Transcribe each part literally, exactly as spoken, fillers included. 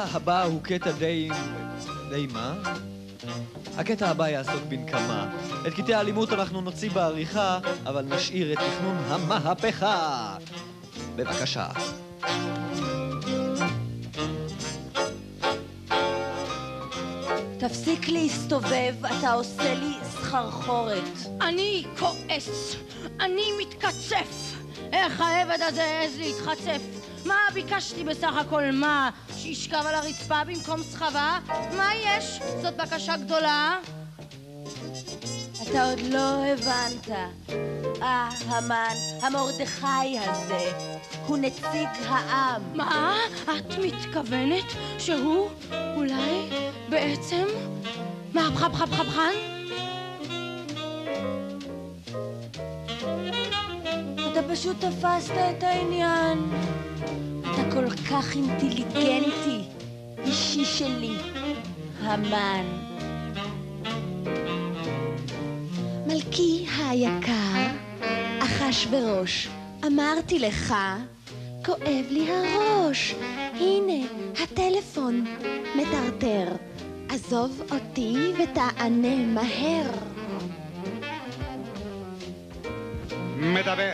הבא הוא קטע די... די מה? הקטע הבא יעסוק בנקמה. את קטעי האלימות אנחנו נוציא בעריכה, אבל נשאיר את תכנון המהפכה. בבקשה. תפסיק להסתובב, אתה עושה לי סחרחורת. אני כועס, אני מתקצף. איך העבד הזה העז להתחצף? מה ביקשתי בסך הכל? מה? שישכב על הרצפה במקום סחבה? מה יש? זאת בקשה גדולה? אתה עוד לא הבנת. אה, המן, המרדכי הזה, הוא נציג העם. מה? את מתכוונת שהוא אולי בעצם מהפכן? אתה פשוט תפסת את העניין. אתה כל כך אינטליגנטי, אישי שלי, המן. מלכי היקר, אחשוורוש, אמרתי לך, כואב לי הראש. הנה, הטלפון מטרטר. עזוב אותי ותענה מהר. מדבר.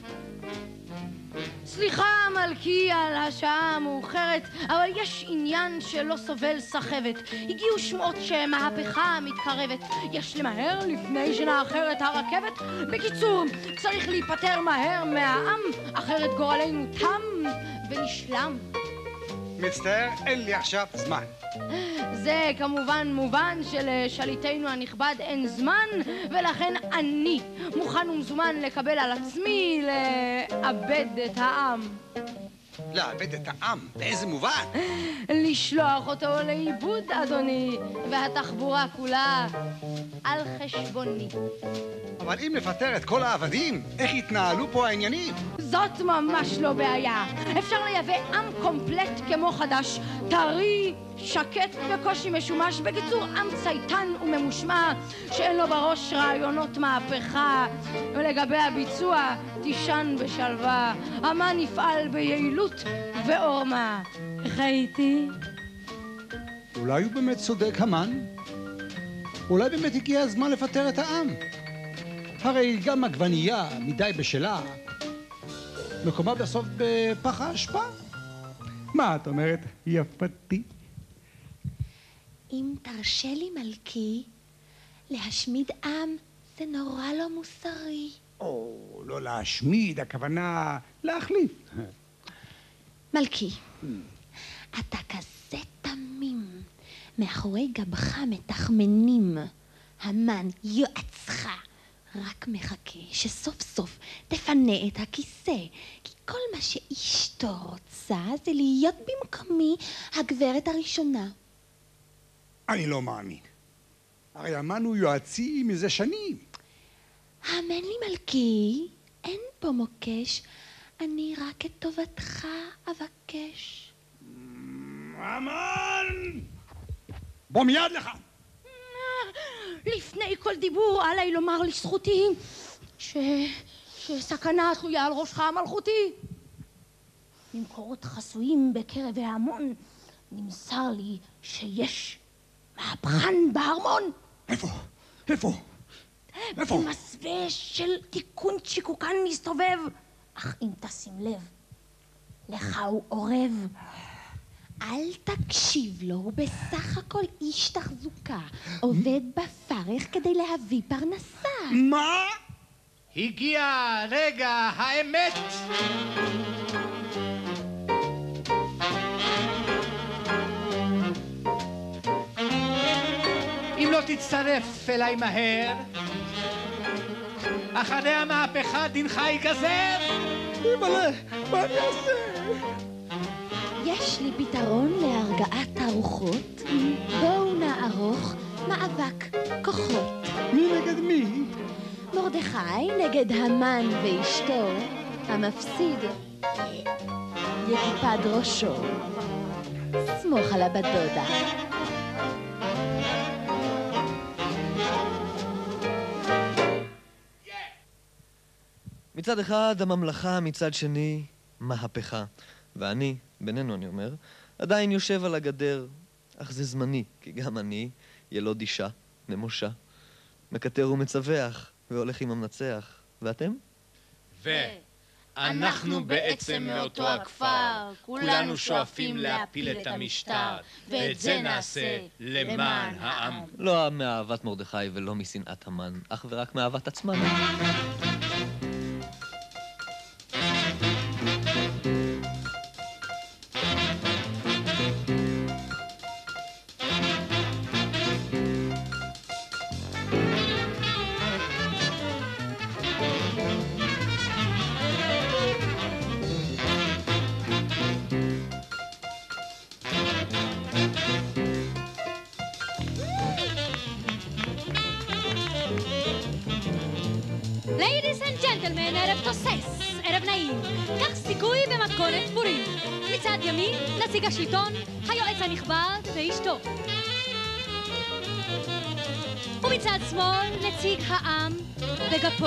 סליחה מלכי על השעה המאוחרת, אבל יש עניין שלא סובל סחבת. הגיעו שמועות שמהפכה מתקרבת, יש למהר לפני שנאחר את הרכבת. בקיצור, צריך להיפטר מהר מהעם, אחרת גורלנו תם ונשלם. מצטער, אין לי עכשיו זמן. זה כמובן מובן שלשליטנו הנכבד אין זמן, ולכן אני מוכן ומזומן לקבל על עצמי לאבד את העם. לאבד את העם? באיזה מובן? לשלוח אותו לאיבוד, אדוני, והתחבורה כולה על חשבוני. אבל אם נפטר את כל העבדים, איך יתנהלו פה העניינים? זאת ממש לא בעיה. אפשר לייבא עם קומפלט כמו חדש, טרי, שקט וקושי משומש. בקיצור, עם צייתן וממושמע שאין לו בראש רעיונות מהפכה, ולגבי הביצוע תישן בשלווה. המן יפעל ביעילות ועורמה. חייתי? אולי הוא באמת צודק, המן? אולי באמת הגיע הזמן לפטר את העם? הרי גם עגבנייה מדי בשלה מקומה בסוף בפח האשפה. מה את אומרת, יפתי? אם תרשה לי מלכי, להשמיד עם זה נורא לא מוסרי. או, לא להשמיד, הכוונה להחליף. מלכי, אתה כזה תמים, מאחורי גבך מתחמנים. המן יועצך רק מחכה שסוף סוף תפנה את הכיסא, כי כל מה שאשתו רוצה זה להיות במקומי הגברת הראשונה. אני לא מאמין. הרי המן הוא יועצי מזה שנים. האמן לי מלכי, אין פה מוקש, אני רק את טובתך אבקש. המן! בוא מיד לך! לפני כל דיבור עליי לומר לזכותי ש... שסכנה תלויה על ראשך המלכותי. ממקורות חסויים בקרב ההמון נמסר לי שיש מהפכן בארמון. איפה? איפה? איפה? במסווה של תיקון צ'יקוקן מסתובב. אך אם תשים לב, לך הוא עורב. אל תקשיב לו, הוא בסך הכל איש תחזוקה, עובד בפרך כדי להביא פרנסה. מה? הגיע רגע האמת. אם לא תצטרף אליי מהר, אחרי המהפכה דינך ייגזר. מלא, מה אני אעשה? יש לי פתרון להרגעת הרוחות. בואו נערוך מאבק כוחות. מי נגד מי? מרדכי נגד המן ואשתו. המפסיד יקיפד ראשו. סמוך על הבדודה. מצד אחד הממלכה, מצד שני מהפכה. ואני, בינינו אני אומר, עדיין יושב על הגדר, אך זה זמני, כי גם אני, ילוד אישה, נמושה, מקטר ומצווח, והולך עם המנצח. ואתם? ואנחנו בעצם מאותו הכפר, כולנו שואפים להפיל את המשטר, ואת זה נעשה למען העם. לא מאהבת מרדכי ולא משנאת המן, אך ורק מאהבת עצמן. Ladies and gentlemen, ערב תוסס, ערב נעים, כך סיכוי במתכונת פורים. מצד ימין, נציג השלטון, היועץ הנכבד ואשתו. ומצד שמאל, נציג העם וגפו.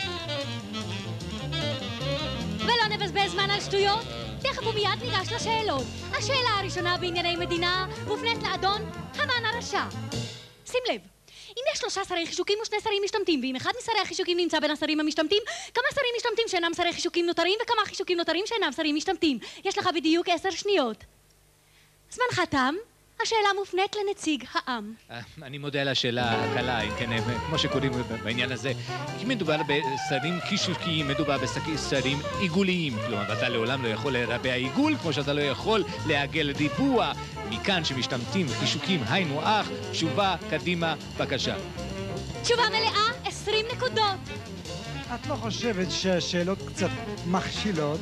ולא נבזבז זמן על שטויות, תכף ומיד ניגש לשאלות. השאלה הראשונה בענייני מדינה מופנית לאדון המן הרשע. שים לב. אם יש שלושה שרי חישוקים ושני שרים משתמטים, ואם אחד משרי החישוקים נמצא בין השרים המשתמטים, כמה שרים משתמטים שאינם שרי חישוקים נותרים, וכמה חישוקים נותרים שאינם שרים משתמטים. יש לך בדיוק עשר שניות. זמנך תם, השאלה מופנית לנציג העם. אני מודה על השאלה הקלה, אם כן, כמו שקוראים בעניין הזה. אם מדובר בשרים חישוקיים, מדובר בשרים עיגוליים. כלומר, אתה לעולם לא יכול לרבע עיגול, כמו שאתה לא יכול לעגל ריבוע. מכאן שמשתמטים חישוקים היינו אח, תשובה, קדימה, בבקשה. תשובה מלאה, עשרים נקודות. את לא חושבת שהשאלות קצת מכשילות?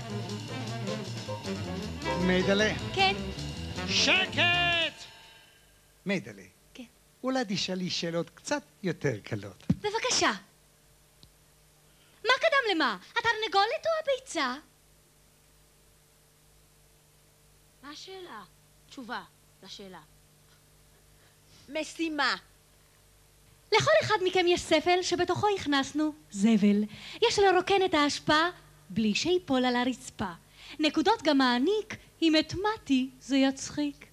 מיידלה. כן. שקט! מיידלה. כן. אולי תשאלי שאלות קצת יותר קלות. בבקשה. מה קדם למה? התרנגולת או הביצה? מה השאלה? תשובה לשאלה. משימה. לכל אחד מכם יש ספל שבתוכו הכנסנו זבל. יש לרוקן את האשפה בלי שיפול על הרצפה. נקודות גם מעניק, אם התמתי זה יצחיק.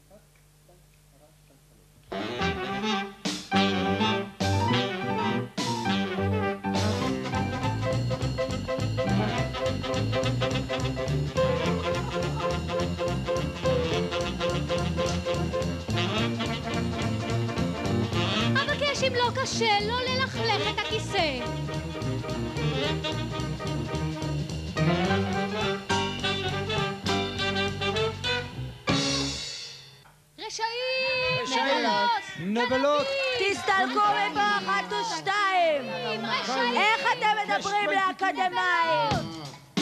אבקש אם לא קשה, לא ללכלך את הכיסא. רשעים! נבלות! נבלות! תסתלקו מפה אחת ושתיים! איך אתם מדברים לאקדמאים?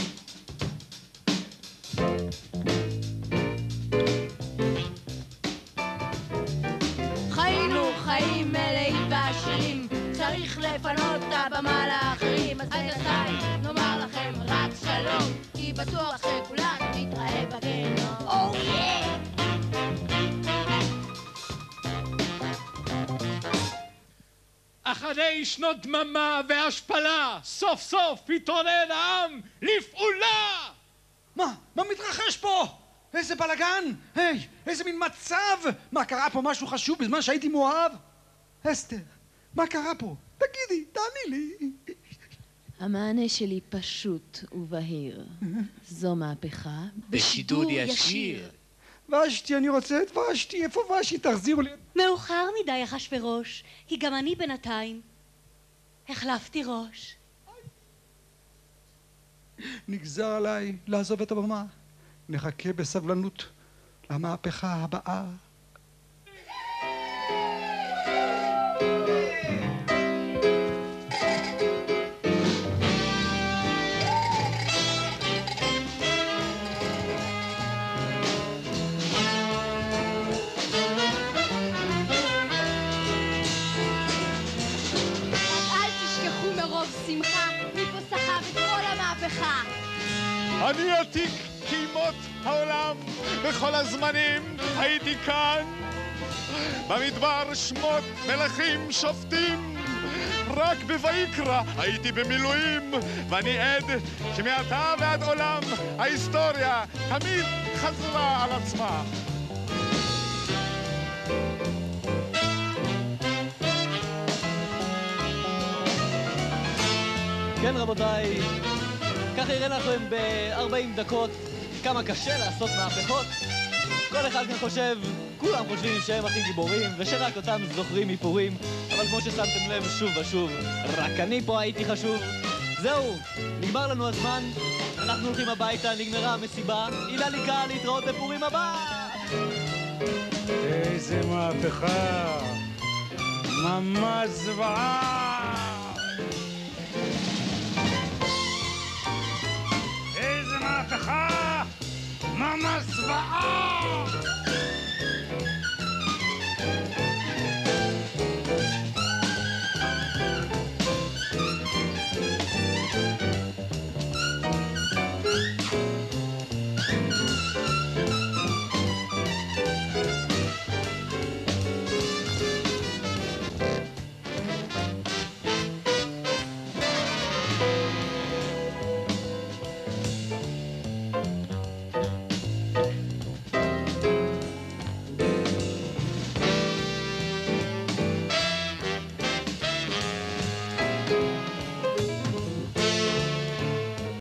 חיינו חיים מלאים ועשירים, צריך לפנות את הבמה לאחרים. אז בינתיים נאמר לכם רק שלום, כי בטוח שכולנו נתראה בגיהנום. או יא! אחרי שנות דממה והשפלה, סוף סוף התעורר העם לפעולה! מה? מה מתרחש פה? איזה בלגן! היי, איזה מין מצב! מה, קרה פה משהו חשוב בזמן שהייתי מאוהב? אסתר, מה קרה פה? תגידי, תעני לי. המענה שלי פשוט ובהיר. זו מהפכה בשידור ישיר. ושתי, אני רוצה את ושתי. איפה ושתי? תחזירו לי. מאוחר מדי אחשוורוש, כי גם אני בינתיים החלפתי ראש. נגזר עליי לעזוב את הבמה. נחכה בסבלנות למהפכה הבאה. אני עתיק כימות העולם, בכל הזמנים הייתי כאן. במדבר שמות מלכים שופטים, רק בויקרא הייתי במילואים. ואני עד שמעתה ועד עולם ההיסטוריה תמיד חזרה על עצמה. כן רבותיי, ככה יראה לכם ב-ארבעים דקות כמה קשה לעשות מהפכות. כל אחד כאן חושב, כולם חושבים שהם הכי גיבורים ושרק אותם זוכרים איפורים, אבל כמו ששמתם לב שוב ושוב, רק אני פה הייתי חשוב. זהו, נגמר לנו הזמן, אנחנו הולכים הביתה, נגמרה המסיבה. הילה ליקה, להתראות בפורים הבא. איזה מהפכה, ממש זוועה. איזה מהפכה! ממש זוועה!